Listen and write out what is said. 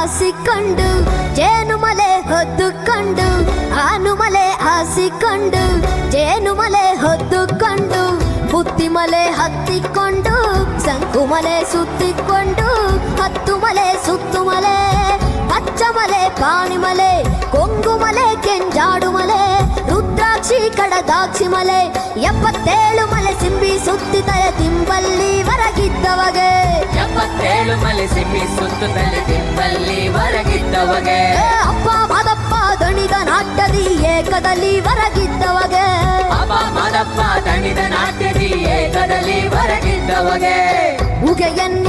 ಹಾಸಿಕೊಂಡು ಜೇನು ಮಲೆ ಹೊದ್ದುಕೊಂಡು ಆನು ಮಲೆ ಹಾಸಿಕೊಂಡು ಜೇನು ಮಲೆ ಹೊದ್ದುಕೊಂಡು ಬುತ್ತಿ ಮಲೆ ಹತ್ತಿಕೊಂಡು ಸಂಕು ಮಲೆ ಸುತ್ತಿಕೊಂಡು ಹತ್ತು ಮಲೆ ಸುತ್ತು ಮಲೆ ಪಚ್ಚ ಮಲೆ ಪಾಣಿ ಮಲೆ ಕೊಂಗು ಮಲೆ ಕೆಂಜಾಡು ಮಲೆ ರುದ್ರಾಕ್ಷಿ ಕಡದಾಕ್ಷಿ ಮಲೆ 77 ಮಲೆ ಸಿಂಬಿ ಸುತ್ತಿದರೆ ತಿಂಬಲ್ಲಿ ಹೊರಗಿದ್ದವಗೆ 77 ಮಲೆ ಸಿಂಬಿ ಸುತ್ತುತ್ತಲೆ ತಿಂಬಲ್ಲಿ ಹೊರಗಿದ್ದವಗೆ ಅಪ್ಪ ಮಾದಪ್ಪ ದಣಿದ ನಾಟ್ಯದಿ ಏಕದಲ್ಲಿ ಹೊರಗಿದ್ದವಗೆ ಅಪ್ಪ ಮಾದಪ್ಪ ದಣಿದ ನಾಟ್ಯದಿ ಏಕದಲ್ಲಿ ಹೊರಗಿದ್ದವಗೆ ಉಗೆಯನ್ನು